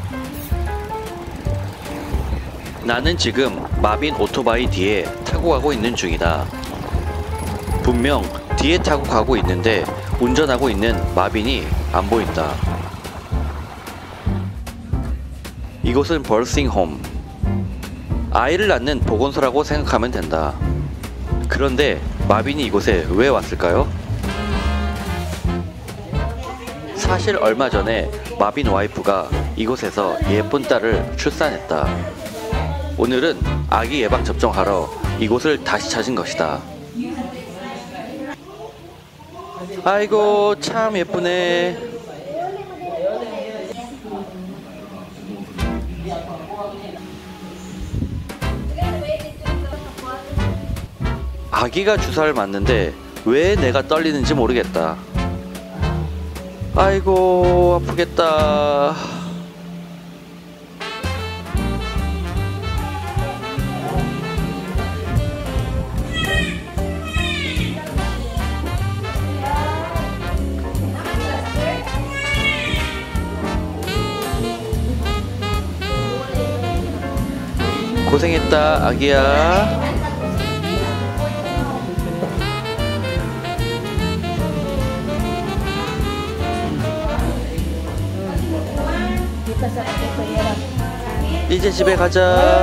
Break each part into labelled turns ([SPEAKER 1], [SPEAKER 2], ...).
[SPEAKER 1] 나는 지금 마빈 오토바이 뒤에 타고 가고 있는 중이다. 분명 뒤에 타고 가고 있는데 운전하고 있는 마빈이 안 보인다. 이곳은 벌싱홈. 아이를 낳는 보건소라고 생각하면 된다. 그런데 마빈이 이곳에 왜 왔을까요? 사실 얼마 전에 마빈 와이프가 이곳에서 예쁜 딸을 출산했다. 오늘은 아기 예방 접종하러 이곳을 다시 찾은 것이다. 아이고 참 예쁘네. 아기가 주사를 맞는데 왜 내가 떨리는지 모르겠다. 아이고 아프겠다. 고생했다 아기야. 이제 집에 가자.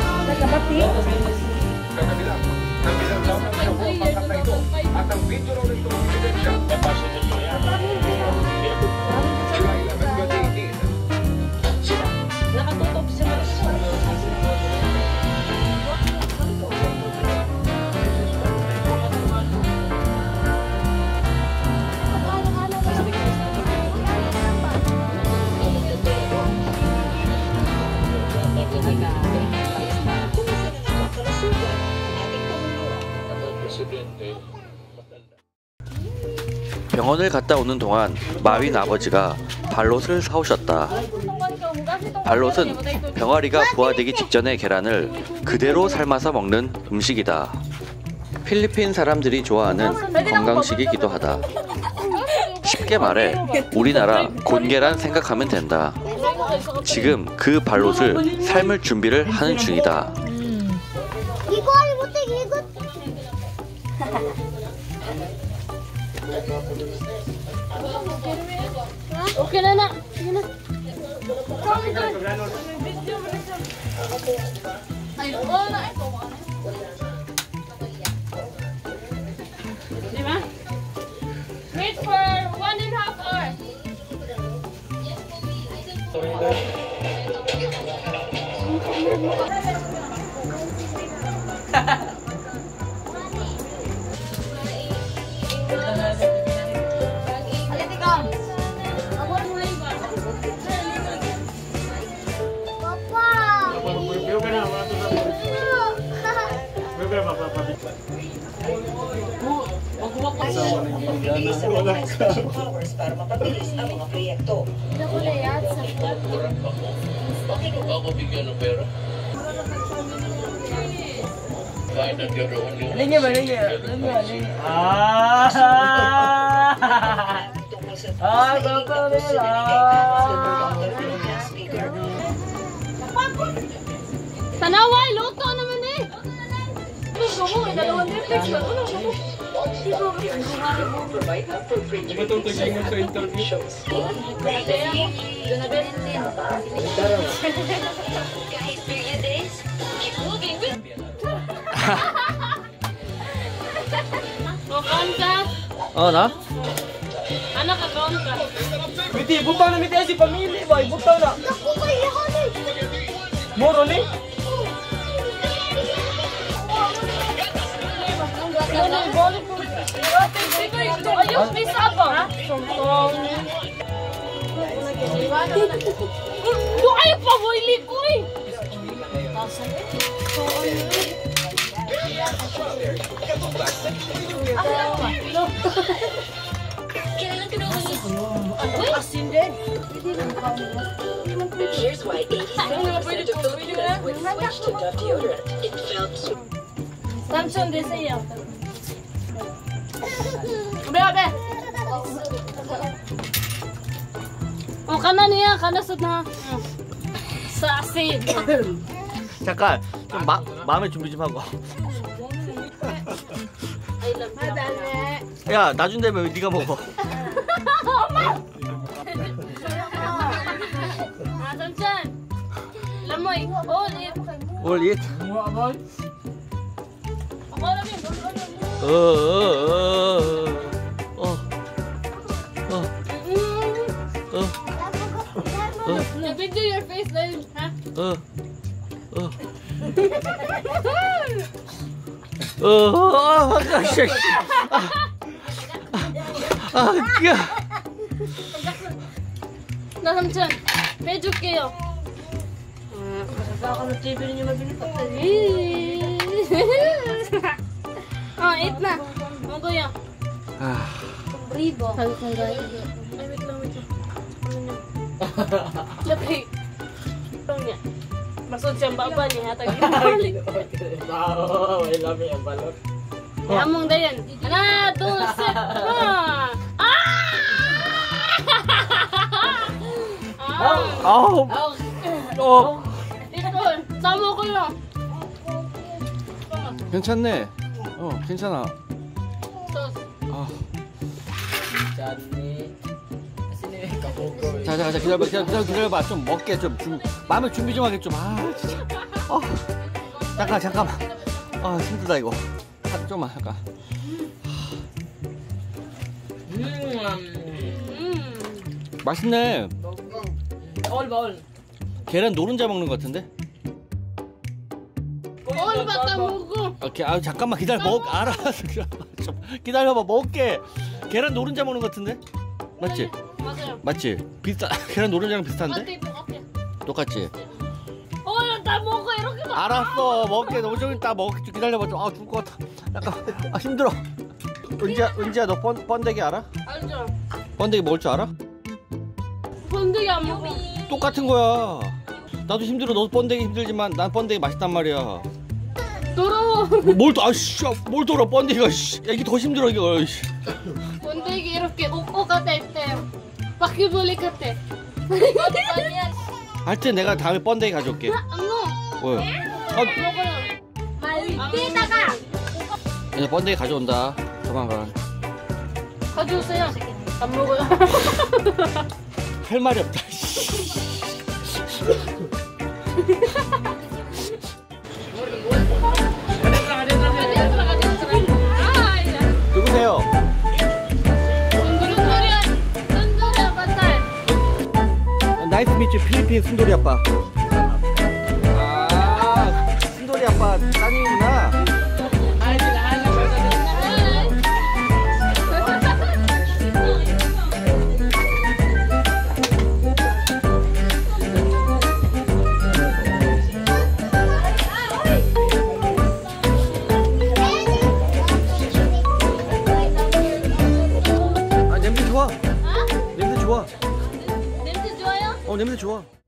[SPEAKER 1] 병원을 갔다 오는 동안 마윈 아버지가 발롯을 사오셨다. 발롯은 병아리가 부화되기 직전의 계란을 그대로 삶아서 먹는 음식이다. 필리핀 사람들이 좋아하는 건강식이기도 하다. 쉽게 말해 우리나라 곤계란 생각하면 된다. 지금 그 발롯을 삶을 준비를 하는 중이다.
[SPEAKER 2] Okay na na. Sige na. Ay, oo na ito. Di ba? Wait for 1.5 hours.
[SPEAKER 3] Para mapabilis ang mga proyekto.
[SPEAKER 4] Ako bigyan ng pera. Kahit nagkaroon yung...
[SPEAKER 5] Linya ba? Linya? Bapak nila!
[SPEAKER 2] Tanaway, luto naman eh! Gusto mo, dalawang Netflix ba? Ano mo?
[SPEAKER 5] Na?
[SPEAKER 2] Anak ka-count ka.
[SPEAKER 5] Miti, butang na miti si pamilya ba? Butang na. Moro ni?
[SPEAKER 2] Ayos, bisa ba? Doon pa mo ilikoy!
[SPEAKER 3] Here's why 87% of Filipinos would switch to Dove deodorant. It felt
[SPEAKER 2] Samsung din sa iyo. Abe! O, kana niya, kana sud na. Sassy.
[SPEAKER 1] 잠깐 좀 마음의 준비 좀 하고. 야 나준다며 왜 네가 먹어?
[SPEAKER 2] Samson. Lamoy. Hold it.
[SPEAKER 1] 올 잇.
[SPEAKER 2] Ako lang yun. Video your face then, ha? Na Samson. Pedul게요. Masasaka na TV niyo mabilis. Oh, eat na. Ano ko yan? Ribo. Sabi kong gaya. Ay, wait lang. Lapi. Ito niya. Masod siyang baba niya. Hatag yung balik.
[SPEAKER 5] Wow, I love you, balot.
[SPEAKER 2] Among dayan. Ana, two, set. Ito, samo ko yun.
[SPEAKER 1] 괜찮네. 괜찮아.
[SPEAKER 2] Sos.
[SPEAKER 1] 자 기다려봐 좀 먹게 좀 마음의 준비 좀 하게 좀. 진짜. 잠깐만. 힘들다 이거. 좀만 잠깐. 맛있네.
[SPEAKER 5] All.
[SPEAKER 1] 계란 노른자 먹는 것 같은데?
[SPEAKER 2] All baka mugo.
[SPEAKER 1] 오케이, 잠깐만 기다려. 알았어. 좀 기다려봐. 먹게. 계란 노른자 먹는 것 같은데? 맞지?
[SPEAKER 2] 맞아요.
[SPEAKER 1] 맞지? 계란 노른자랑 비슷한데?
[SPEAKER 2] 어때?
[SPEAKER 1] 똑같지?
[SPEAKER 2] 나 먹어 이렇게 막.
[SPEAKER 1] 알았어. 먹게. 너무 좀 이따 먹게. 좀 기다려봐. 좀 죽을 것 같아. 약간 힘들어. 은지야 너 번데기 알아?
[SPEAKER 2] 알죠.
[SPEAKER 1] 번데기 먹을 줄 알아?
[SPEAKER 2] 번데기 안 먹어.
[SPEAKER 1] 똑같은 거야. 나도 힘들어. 너도 번데기 힘들지만 난 번데기 맛있단 말이야.
[SPEAKER 2] 더러워.
[SPEAKER 1] 뭘 돌아 번데기가. 야, 이게 더 힘들어 이거.
[SPEAKER 2] 번데기 이렇게 옥옥 같아 있대요. 바퀴벌레 같아.
[SPEAKER 1] 하여튼 내가 다음에 번데기 가져올게.
[SPEAKER 2] ano?
[SPEAKER 1] 왜?
[SPEAKER 2] 먹어요. 말띠다가.
[SPEAKER 1] 이제 번데기 가져온다. 조만간.
[SPEAKER 2] 가져오세요. 안 먹어요.
[SPEAKER 1] 할 말이 없다. 누구세요?
[SPEAKER 2] 순두리 아빠.
[SPEAKER 1] 나이스 미츠 필리핀 순돌이 아빠. 순돌이 아빠 따님이구나. 냄새 좋아. 냄새 좋아.
[SPEAKER 2] 냄새 좋아요?
[SPEAKER 1] 냄새 좋아.